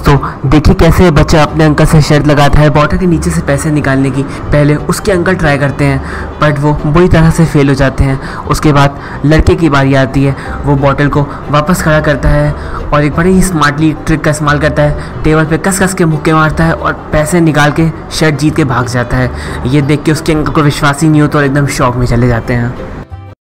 दोस्तों देखिए कैसे बच्चा अपने अंकल से शर्त लगाता है बॉटल के नीचे से पैसे निकालने की। पहले उसके अंकल ट्राई करते हैं बट वो बुरी तरह से फेल हो जाते हैं। उसके बाद लड़के की बारी आती है, वो बॉटल को वापस खड़ा करता है और एक बड़ी ही स्मार्टली ट्रिक का इस्तेमाल करता है। टेबल पे कस कस के मुक्के मारता है और पैसे निकाल के शर्ट जीत के भाग जाता है। ये देख के उसके अंकल को विश्वास ही नहीं होता और एकदम शॉक में चले जाते हैं।